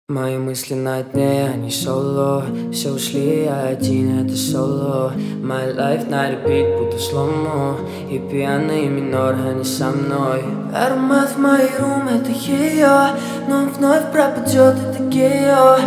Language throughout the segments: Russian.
Мои мысли на дне, они соло. Все ушли, я один, это соло. My life на репит, будто сломо. И пьяный минор, они со мной. Аромат в моей рум, это ее. Но он вновь пропадет, это гео.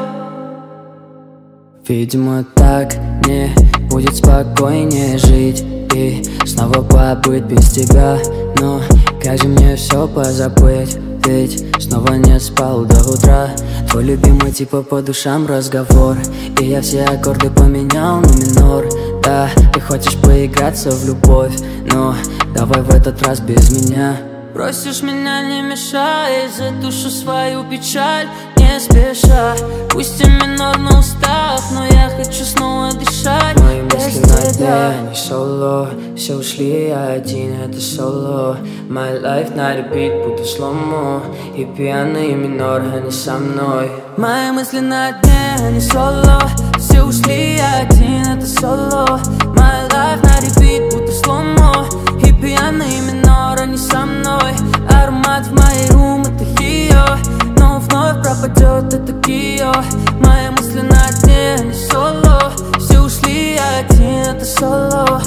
Видимо, так мне будет спокойнее жить и снова побыть без тебя. Но как же мне все позабыть? Ведь снова не спал до утра. Твой любимый типа по душам разговор. И я все аккорды поменял на минор. Да, ты хочешь поиграться в любовь, но давай в этот раз без меня. Просишь меня не мешай, затушу свою печаль не спеша. Пусть и минор на устах, но я хочу снова дышать. Мои мысли на дне, они соло. Все ушли, я один, это соло. My life на репит, будто сломо. И пьяный минор, они со мной. Мои мысли на дне, они соло. Все ушли, я один, это соло. My life на репит, будто сломо. И пьяный минор, они со мной. Аромат в моей рум, это ее. Но вновь пропадет, это гео. Мои мысли на дне, они соло. Все ушли, я один, это соло.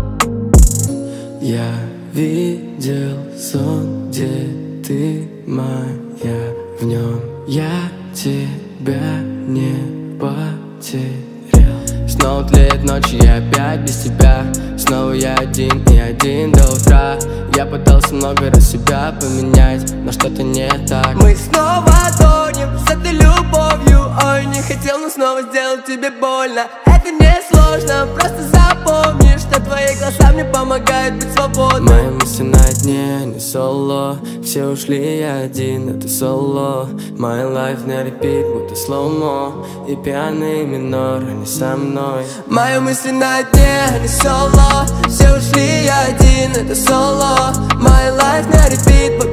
Я видел сон, где ты моя. В нем я тебя не потерял. Снова тлеет ночь, и я опять без тебя. Снова я один и один до утра. Я пытался много раз себя поменять, но что-то не так. Мы снова тонем с этой любовью. Ой, не хотел, но снова сделал тебе больно. Это не сложно, просто запомни, что твои глаза мне помогают быть свободным. Мои мысли на дне, не соло. Все ушли, я один, это соло. My life на репит, будто слоумо. И пьяный минор, они со мной. Мои мысли на дне, не соло. Все ушли, я один, это соло. My life на репит,